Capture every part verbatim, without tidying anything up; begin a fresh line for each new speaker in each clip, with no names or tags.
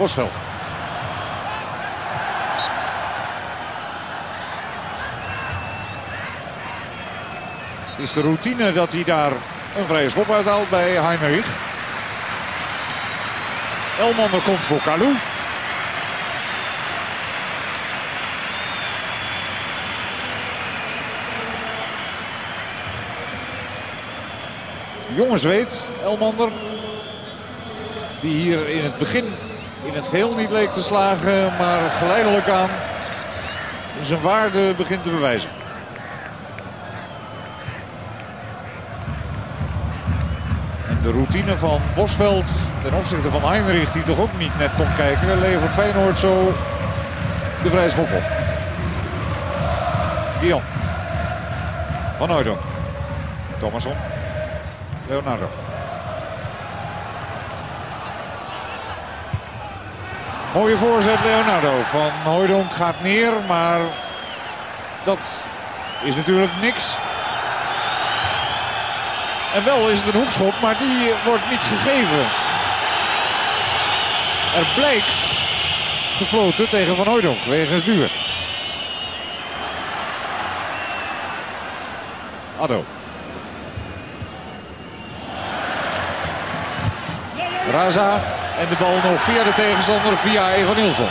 Bosveld. Het is de routine dat hij daar een vrije schop uithaalt bij Heinrich. Elmander komt voor Kalou. Jonge Zweed, Elmander. Die hier in het begin in het geheel niet leek te slagen. Maar geleidelijk aan zijn waarde begint te bewijzen. En de routine van Bosveld ten opzichte van Heinrich, die toch ook niet net kon kijken, levert Feyenoord zo de vrije schop op. Dion. Van Hooijdonk. Thomasson. Leonardo. Mooie voorzet Leonardo. Van Hooijdonk gaat neer, maar dat is natuurlijk niks. En wel is het een hoekschop, maar die wordt niet gegeven. Er blijkt gefloten tegen Van Hooijdonk wegens duur. Addo. Raza en de bal nog via de tegenstander, via Evanilson.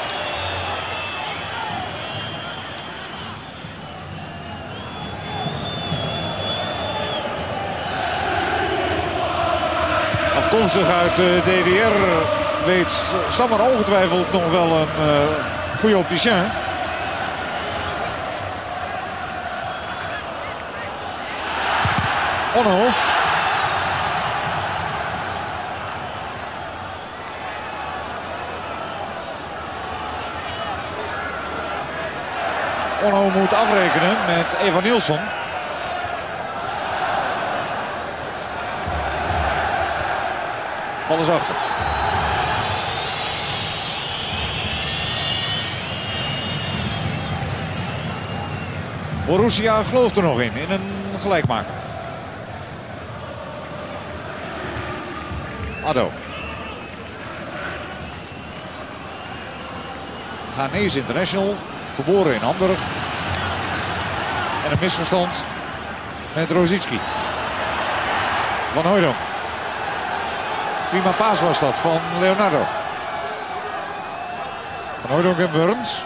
Afkomstig uit de D D R weet Sammer ongetwijfeld nog wel een uh, goede opticien. Onno. Onno moet afrekenen met Evanilson. Bal is achter. Borussia gelooft er nog in, in een gelijkmaker. Addo. Ghanese international, geboren in Hamburg. En een misverstand met Rosicki. Van Hooijdonk. Prima paas was dat van Leonardo. Van Hooijdonk en Burns.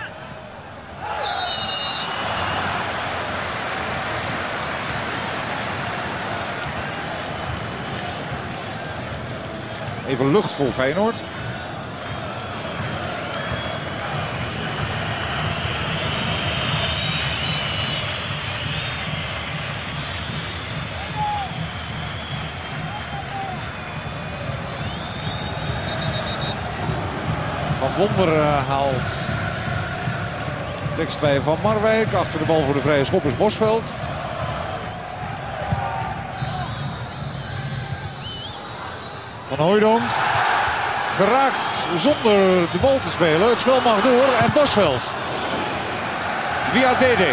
Even lucht voor Feyenoord. Van Wonder uh, haalt tekst bij Van Marwijk. Achter de bal voor de vrije schop is Bosveld. Van Hooijdonk. Geraakt zonder de bal te spelen. Het spel mag door en Bosveld. Via D D.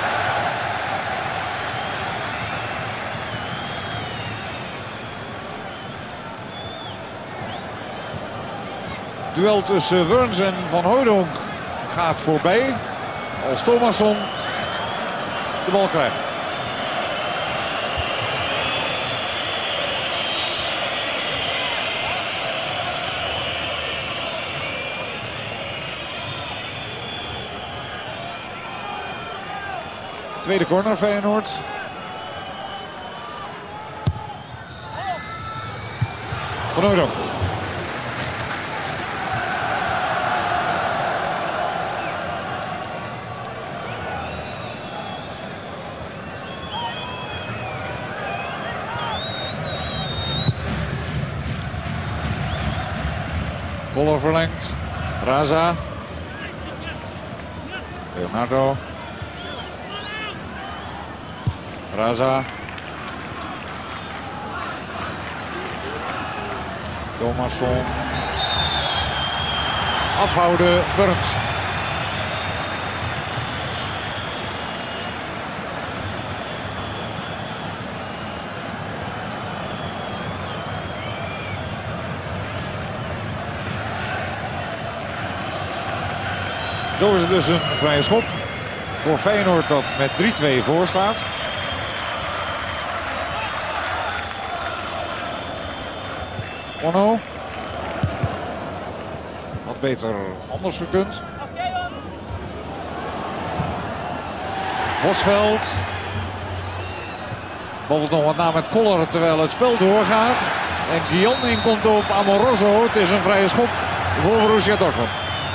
Duel tussen Wurns en Van Hooijdonk gaat voorbij. Als Thomasson de bal krijgt. Tweede corner Feyenoord. Van Hooijdonk. Koller verlengt. Raza. Leonardo. Raza. Thomasson. Afhouden Burns. Zo is het dus een vrije schop voor Feyenoord dat met drie twee voor staat. Ono. Had beter anders gekund. Bosveld. Bolt nog wat na met Koller terwijl het spel doorgaat. En Guillon in komt op Amoroso. Het is een vrije schop voor Borussia Dortmund.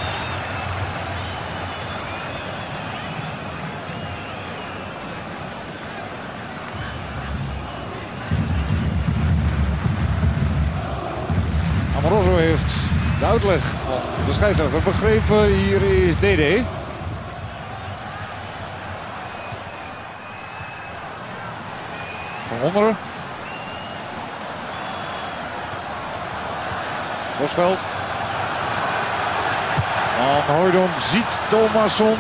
Amoroso heeft de uitleg van de scheidsrechter begrepen. Hier is D D. Van onderen. Bosveld. Van Hooijdonk ziet Thomasson.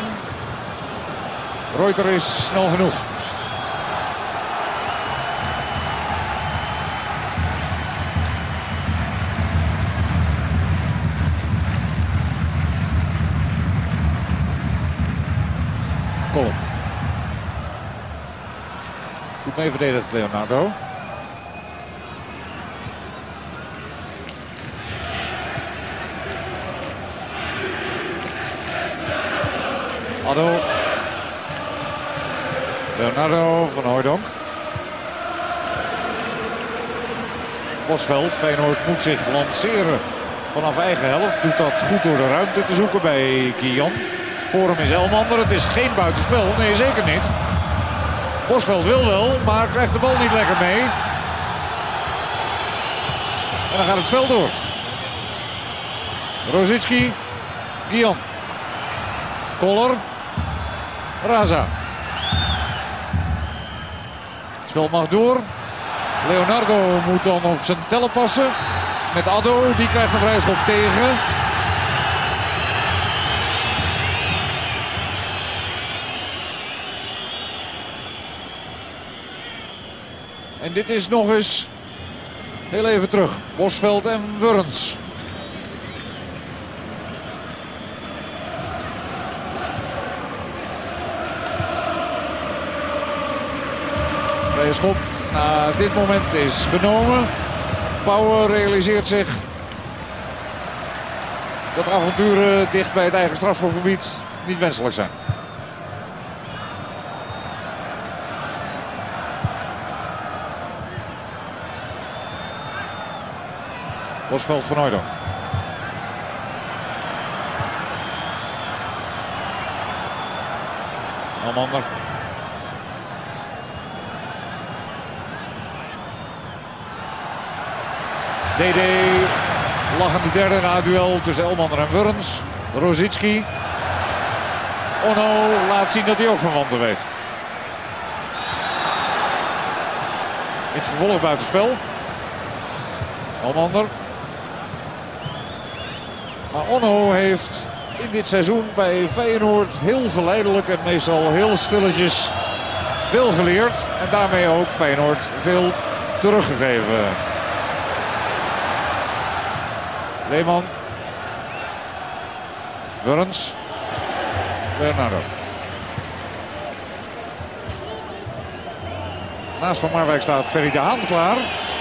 Reuter is snel genoeg. Kolom. Goed mee verdedigd Leonardo. Addo. Leonardo van Hooijdonk. Bosveld. Feyenoord moet zich lanceren vanaf eigen helft. Doet dat goed door de ruimte te zoeken bij Guillon. Voor hem is Elmander. Het is geen buitenspel. Nee, zeker niet. Bosveld wil wel, maar krijgt de bal niet lekker mee. En dan gaat het spel door. Rosicki. Guillon. Koller. Raza. Het spel mag door. Leonardo moet dan op zijn tellen passen. Met Addo. Die krijgt een vrije schop tegen. En dit is nog eens heel even terug. Bosveld en Wurns. Vrije schop na dit moment is genomen. Pauwen realiseert zich dat avonturen dicht bij het eigen strafschopgebied niet wenselijk zijn. Bosveld van Hooijdonk. Elmander. D D lachende derde na het duel tussen Elmander en Wurns. Rosicki. Ono laat zien dat hij ook van wanten weet. In het vervolg buitenspel. Elmander. Maar Ono heeft in dit seizoen bij Feyenoord heel geleidelijk en meestal heel stilletjes veel geleerd. En daarmee ook Feyenoord veel teruggegeven. Leeman. Wurns. Leonardo. Naast Van Marwijk staat Ferry de Haan klaar.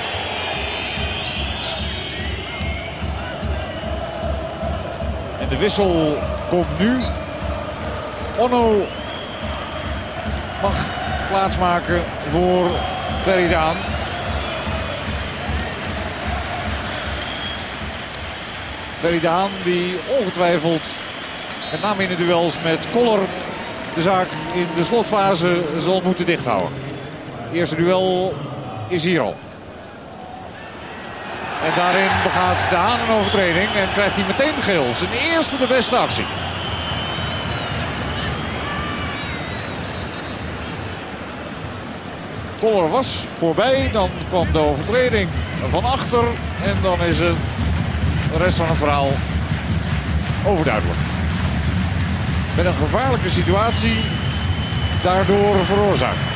En de wissel komt nu. Ono mag plaatsmaken voor Ferry de Haan. Ferry de Haan die ongetwijfeld, met name in de duels met Koller, de zaak in de slotfase zal moeten dichthouden. Het eerste duel is hier al. En daarin begaat de Haan een overtreding en krijgt hij meteen geel. Zijn eerste de beste actie. Koller was voorbij, dan kwam de overtreding van achter en dan is het de rest van het verhaal overduidelijk. Met een gevaarlijke situatie daardoor veroorzaakt.